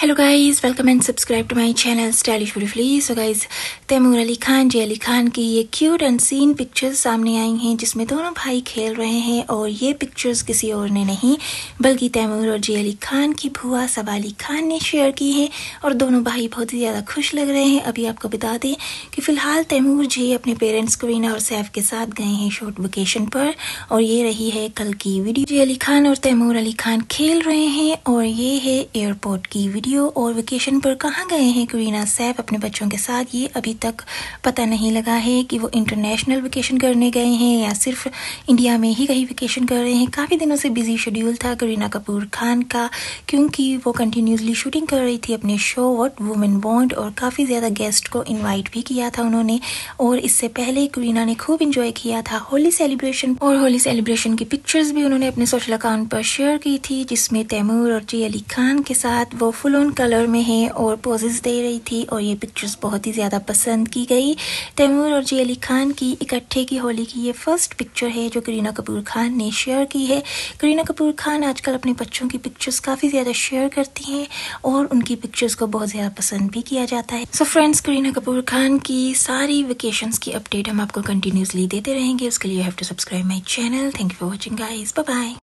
Hello guys, welcome and subscribe to my channel stylish beautifully. So guys, Taimur Ali Khan, Jeh Ali Khan की ये cute and scene pictures सामने आई हैं जिसमें दोनों भाई खेल रहे हैं। और ये पिक्चर्स किसी और ने नहीं बल्कि तैमूर और जे अली खान की बुआ सबा अली खान ने शेयर की है। और दोनों भाई बहुत ही ज़्यादा खुश लग रहे हैं। अभी आपको बता दें कि फ़िलहाल तैमूर जी अपने पेरेंट्स करीना और सैफ के साथ गए हैं शॉर्ट वेकेशन पर। और ये रही है कल की वीडियो। जे अली खान और तैमूर अली खान खेल रहे हैं और ये है एयरपोर्ट की वीडियो। और वेकेशन पर कहाँ गए हैं करीना सैफ अपने बच्चों के साथ, ये अभी तक पता नहीं लगा है कि वो इंटरनेशनल वेकेशन करने गए हैं या सिर्फ इंडिया में ही कहीं वेकेशन कर रहे हैं। काफ़ी दिनों से बिजी शेड्यूल था करीना कपूर खान का, क्योंकि वो कंटिन्यूसली शूटिंग कर रही थी अपने शो व्हाट वुमेन वांट। और काफ़ी ज़्यादा गेस्ट को इन्वाइट भी किया था उन्होंने। और इससे पहले करीना ने खूब इंजॉय किया था होली सेलिब्रेशन। और होली सेलिब्रेशन की पिक्चर्स भी उन्होंने अपने सोशल अकाउंट पर शेयर की थी, जिसमें तैमूर और जे अली खान के साथ वो फुल ऑन कलर में है और पोजेस दे रही थी। और ये पिक्चर्स बहुत ही ज़्यादा पसंद की गई। तैमूर और जे अली खान की इकट्ठे की होली की ये फर्स्ट पिक्चर है जो करीना कपूर खान ने शेयर की है। करीना कपूर खान आजकल अपने बच्चों की पिक्चर्स काफ़ी ज़्यादा शेयर करती हैं और उनकी पिक्चर्स को बहुत ज़्यादा पसंद भी किया जाता है। सो फ्रेंड्स, करीना कपूर खान की सारी वेकेशंस की अपडेट हम आपको कंटिन्यूसली देते रहेंगे। उसके लिए you have to subscribe my channel. Thank you for watching guys, bye bye.